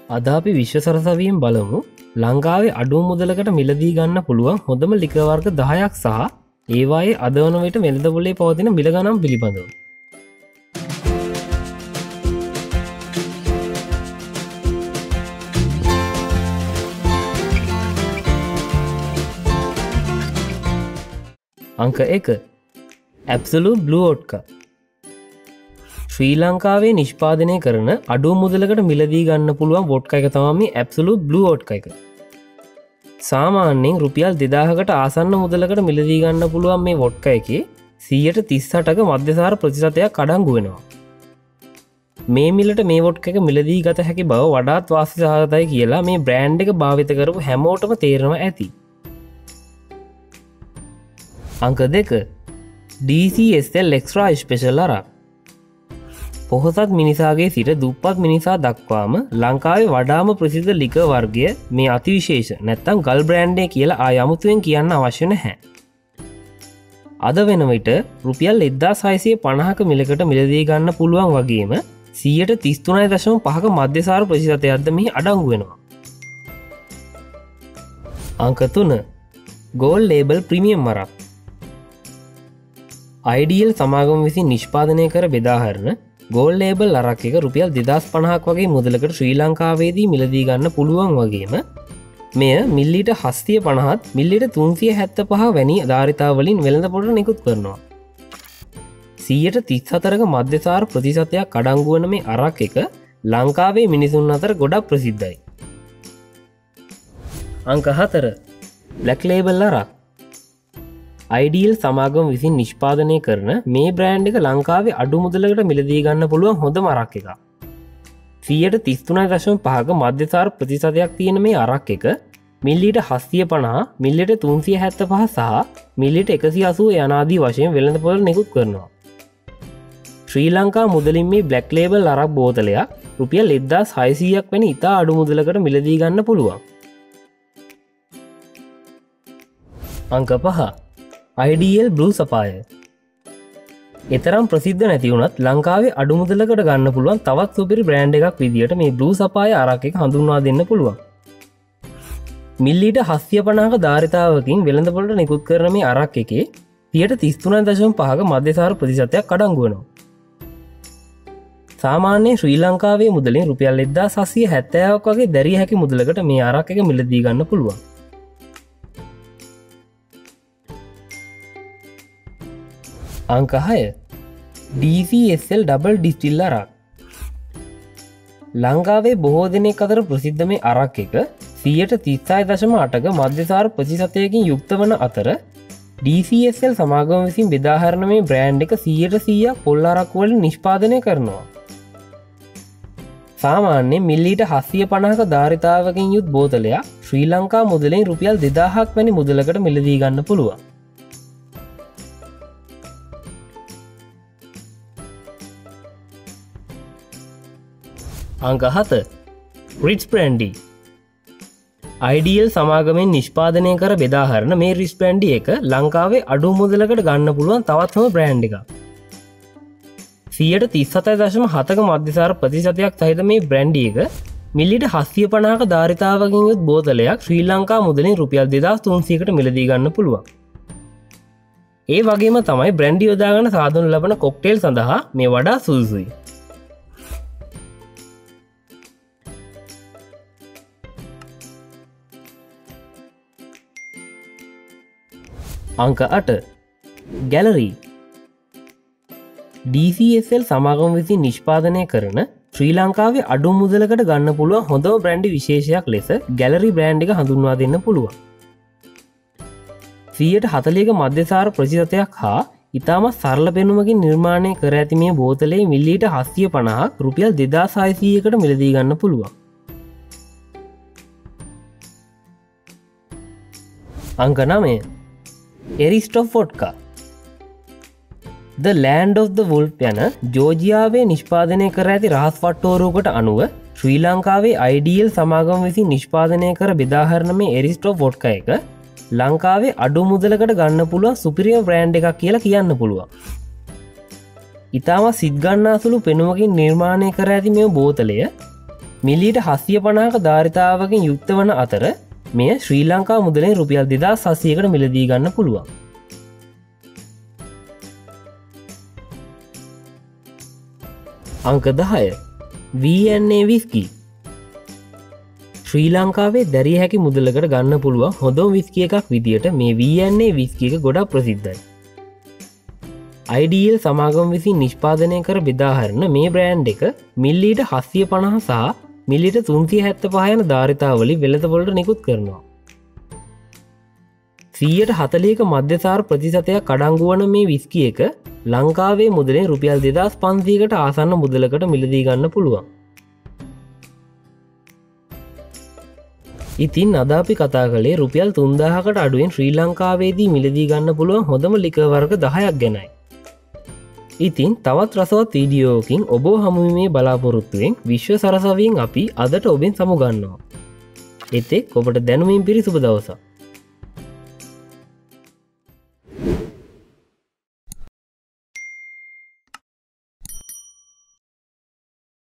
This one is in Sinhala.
අද අපි විශ්ව සරසවියෙන් බලමු ලංකාවේ අඩු මුදලකට මිලදී ගන්න පුළුවන් හොඳම ලිකර් වර්ග 10ක් සහ ඒවායේ අද වන විට වෙළඳ පොලේ පවතින මිල ගණන් පිළිබඳව. අංක 1 ඇබ්සලූට් බ්ලූ වොඩ්කා. ශ්‍රී ලංකාවේ නිෂ්පාදනය කරන අඩු මුදලකට මිලදී ගන්න පුළුවන් වොඩ්කා එක තමයි මේ ඇබ්සලූට් බ්ලූ වොඩ්කා එක. සාමාන්‍යයෙන් රුපියල් 2000කට ආසන්න මුදලකට මිලදී ගන්න පුළුවන් මේ වොඩ්කා එකේ 38%ක මධ්‍යසාර ප්‍රතිශතයක් අඩංගු වෙනවා. මේ මිලට මේ වොඩ්කා එක මිලදී ගත හැකි බව වඩාත් වාසි සහගතයි කියලා මේ බ්‍රෑන්ඩ් එක භාවිත කරපු හැමෝටම තේරෙනවා ඇති. අංක 2 DCSL Extra Special අරක්. පොහොසත් මිනිසාගේ සිට දුප්පත් මිනිසා දක්වාම ලංකාවේ වඩාම ප්‍රසිද්ධ ලිකර් වර්ගය මේ අතිවිශේෂ නැත්තම් ගල් බ්‍රෑන්ඩ් එක කියලා ආය අමුතුවෙන් කියන්න අවශ්‍ය නැහැ. අද වෙන විට රුපියල් 1650ක මිලකට මිලදී ගන්න පුළුවන් වගේම 33.5ක මධ්‍යසාර ප්‍රතිශතයක්ද මෙහි අඩංගු වෙනවා. අංක 3 Gold Label Premium අරක්. IDL සමාගම විසින් නිෂ්පාදනය කර බෙදාහරන ගෝල් ලේබල් අරක් එක රුපියල් 2050ක් වගේ මුදලකට ශ්‍රී ලංකාවේදී මිලදී ගන්න පුළුවන් වගේම මෙය මිල්ලිට 750ත් මිල්ලිට 375 වැනි ධාරිතාවලින් වෙළඳ පොළට නිකුත් කරනවා. 34ක මධ්‍යසාර ප්‍රතිශතයක් අඩංගු වන මේ අරක් එක ලංකාවේ මිනිසුන් අතර ගොඩක් ප්‍රසිද්ධයි. අංක 4 බ්ලැක් ලේබල් අරක්. IDL සමාගම විසින් නිෂ්පාදනය කරන මේ බ්‍රෑන්ඩ් එක ලංකාවේ අඩු මුදලකට මිලදී ගන්න පුළුවන් හොඳම අරක් එකක්. 33.5ක මධ්‍යසාර ප්‍රතිශතයක් තියෙන මේ අරක් එක මිල්ලිට 750 මිල්ලිට 375 සහ මිල්ලිට 180 යනාදී වශයෙන් වෙළඳ පොළ නිකුත් කරනවා. ශ්‍රී ලංකා මුදලින් මේ බ්ලැක් ලේබල් අරක් බෝතලයක් රුපියල් 1600ක් වැනි ඉතා අඩු මුදලකට මිලදී ගන්න පුළුවන්. අංක 5 IDL Blue Sapphire. එතරම් ප්‍රසිද්ධ නැති වුණත් ලංකාවේ අඩු මුදලකට ගන්න පුළුවන් තවත් සුපිරි බ්‍රෑන්ඩ් එකක් විදියට මේ Blue Sapphire අරක් එක හඳුන්වා දෙන්න පුළුවන්. මිල්ලිට 750ක ධාරිතාවකින් වෙළඳ පොළට නිකුත් කරන මේ අරක් එකේ 33.5ක මධ්‍යසාර ප්‍රතිශතයක් අඩංගු වෙනවා. සාමාන්‍යයෙන් ශ්‍රී ලංකාවේ මුදලින් රුපියල් 1770ක් වගේ දැරිය හැකි මුදලකට මේ අරක් එක මිලදී ගන්න පුළුවන්. අංක 6 DCSL Double Distill අරක්. ලංකාවේ බොහෝ දෙනෙක් අතර ප්‍රසිද්ධ මේ අරක් එක 36.8ක මධ්‍යසාර ප්‍රතිශතයකින් යුක්ත වන අතර DCSL සමාගම විසින් බෙදාහරන මේ බ්‍රෑන්ඩ් එක 100%ක් පොල් අරක්කු වලින් නිෂ්පාදනය කරනවා. සාමාන්‍යයෙන් මිල්ලිට 750ක ධාරිතාවකින් යුත් බෝතලයක් ශ්‍රී ලංකා මුදලින් රුපියල් 2000ක් වැනි මුදලකට මිලදී ගන්න පුළුවන්. අංක 7 රිච් බ්‍රෑන්ඩි. IDL සමාගමෙන් නිෂ්පාදනය කර බෙදාහරන මේ රිච් බ්‍රෑන්ඩි එක ලංකාවේ අඩු මුදලකට ගන්න පුළුවන් තවත් හොඳ බ්‍රෑන්ඩ් එකක්. 37.7ක මධ්‍යසාර ප්‍රතිශතයක් සහිත මේ බ්‍රෑන්ඩි එක මිල්ලිට 750ක ධාරිතාවකින් යුත් බෝතලයක් ශ්‍රී ලංකා මුදලින් රුපියල් 2300කට මිලදී ගන්න පුළුවන්. ඒ වගේම තමයි බ්‍රෑන්ඩි යොදාගෙන සාදනු ලබන කොක්ටේල් සඳහා මේ වඩා සුදුසුයි. අංක 8 ගැලරි. DCSL සමාගම විසින් නිෂ්පාදනය කරන ශ්‍රී ලංකාවේ අඩු මුදලකට ගන්න පුළුවන් හොඳම බ්‍රෑන්ඩ් විශේෂයක් ලෙස ගැලරි බ්‍රෑන්ඩ් එක හඳුන්වා දෙන්න පුළුවන්. 40ක මධ්‍යසාර ප්‍රතිශතයක් හා ඉතාමත් සරල පෙනුමකින් නිර්මාණය කර ඇති මේ බෝතලේ මිල්ලිට 750ක් රුපියල් 2600කට මිලදී ගන්න පුළුවන්. අංක 9 එරිස්ටොෆ් වොඩ්කා. The Land of the Wolf යන ජෝර්ජියාවේ නිෂ්පාදනය කර ඇති රහස් වට්ටෝරුවකට අනුව ශ්‍රී ලංකාවේ IDL සමාගම විසින් නිෂ්පාදනය කර බෙදාහරන මේ එරිස්ටොෆ් වොඩ්කා එක ලංකාවේ අඩු මුදලකට ගන්න පුළුවන් සුපිරිම බ්‍රෑන්ඩ් එකක් කියලා කියන්න පුළුවන්. ඉතාම සිත්ගන්නාසුළු පෙනුමකින් නිර්මාණය කර ඇති මේ බෝතලය මිලියට 750ක ධාරිතාවකින් යුක්ත වන අතර මෙය ශ්‍රී ලංකා මුදලෙන් රුපියල් 2700කට මිලදී ගන්න පුළුවන්. අංක 10 V&A විස්කි. ශ්‍රී ලංකාවේ දැරිය හැකි මුදලකට ගන්න පුළුවන් හොඳම විස්කි එකක් විදියට මේ V&A විස්කි එක ගොඩක් ප්‍රසිද්ධයි. IDL සමාගම විසින් නිෂ්පාදනය කර බෙදාහරන මේ බ්‍රෑන්ඩ් එක මිල්ලීට 750 සහ මිලිට 375 යන ධාරිතාවලින් වෙළඳපොළට නිකුත් කරනවා. 140ක මධ්‍යසාර ප්‍රතිශතයක් අඩංගු වන මේ විස්කි එක ලංකාවේ මුදලෙන් රුපියල් 2500කට ආසන්න මුදලකට මිලදී ගන්න පුළුවන්. ඉතින් අද අපි කතා කළේ රුපියල් 3000කට අඩුවෙන් ශ්‍රී ලංකාවේදී මිලදී ගන්න පුළුවන් හොඳම ලිකර් වර්ග 10ක් ගැනයි. ඉතින් තවත් රසවත් වීඩියෝකින් ඔබ හමුවීමේ බලාපොරොත්තුවෙන් විශ්ව සරසවියෙන් අපි අදට ඔබෙන් සමුගන්නවා. එතෙක් ඔබට දැනුමින් පිරි සුබ දවසක්.